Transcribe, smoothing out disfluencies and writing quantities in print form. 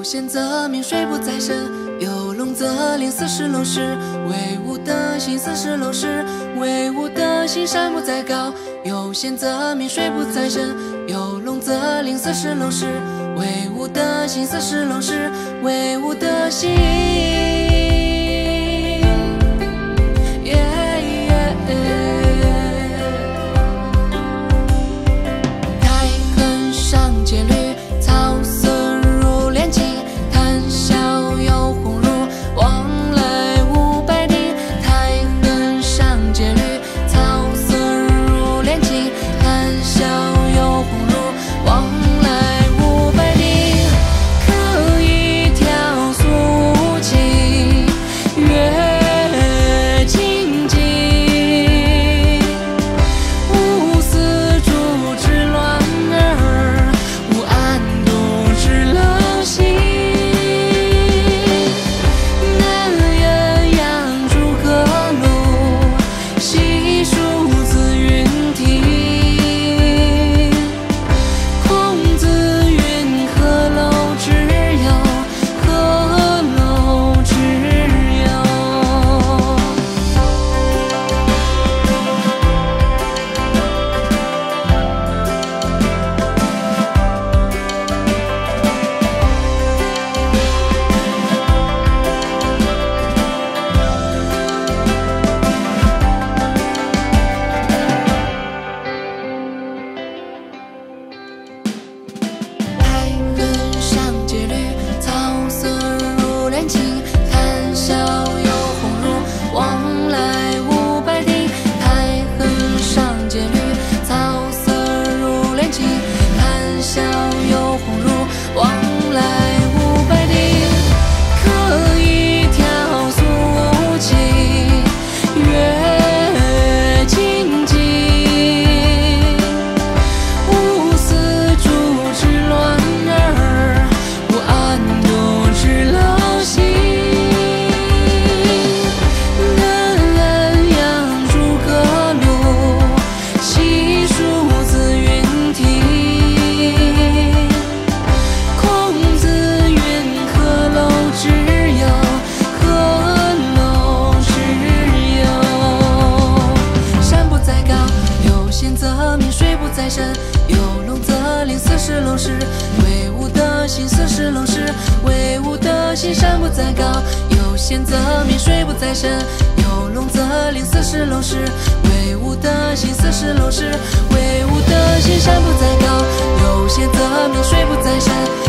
有仙则名，水不在深；有龙则灵，四十龙师。唯吾德行，四十龙师。唯吾德行，山不在高。有仙则名，水不在深；有龙则灵，四十龙师。唯吾德行，四十龙师。唯吾德行。 有龙则灵，四十龙师。唯吾德行，四十龙师。唯吾德行，山不在高。有仙则名，水不在深。有龙则灵，四十龙师。唯吾德行，四十龙师。唯吾德行，山不在高。有仙则名，水不在深。